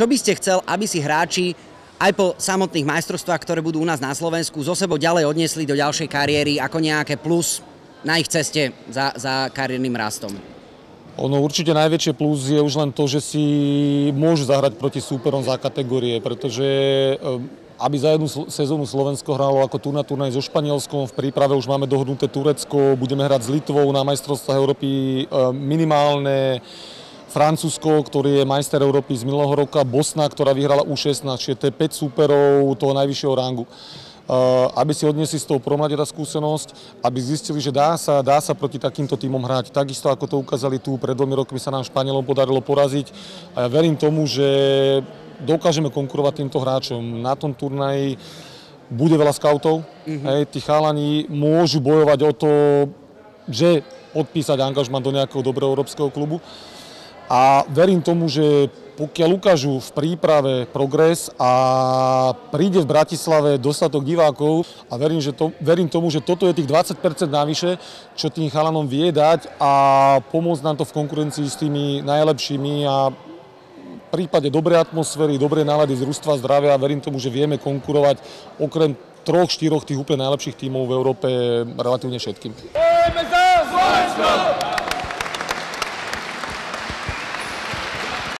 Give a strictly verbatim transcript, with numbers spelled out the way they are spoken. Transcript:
čo by ste chcel, aby si hráči aj po samotných majstrovstvách, ktoré budú u nás na Slovensku, zo sebou ďalej odniesli do ďalšej kariéry ako nejaké plus na ich ceste za, za kariérnym rastom? Ono určite najväčšie plus je už len to, že si môžu zahrať proti súperom za kategórie, pretože aby za jednu sezónu Slovensko hralo ako tu na turnaj so Španielskom, v príprave už máme dohodnuté Turecko, budeme hrať s Litvou na majstrovstvách Európy minimálne, Francúzsko, ktorý je majster Európy z minulého roka, Bosna, ktorá vyhrala U šestnásť, čiže to je päť súperov toho najvyššieho rangu. Aby si odniesli z toho promladera skúsenosť, aby zistili, že dá sa, dá sa proti takýmto tímom hrať. Takisto ako to ukázali tu, pred dvomi rokmi sa nám Španielom podarilo poraziť. A ja verím tomu, že dokážeme konkurovať týmto hráčom. Na tom turnaji bude veľa skautov. Mm-hmm. Hej, tí chalani môžu bojovať o to, že podpísať angažman do nejakého dobrého európskeho klubu. A verím tomu, že pokiaľ ukážu v príprave progres a príde v Bratislave dostatok divákov a verím, že to, verím tomu, že toto je tých dvadsať percent navyše, čo tým chalanom vie dať a pomôcť nám to v konkurencii s tými najlepšími a v prípade dobrej atmosféry, dobrej nálady, zružstva, zdravia, verím tomu, že vieme konkurovať okrem troch, štyroch tých úplne najlepších tímov v Európe relatívne všetkým.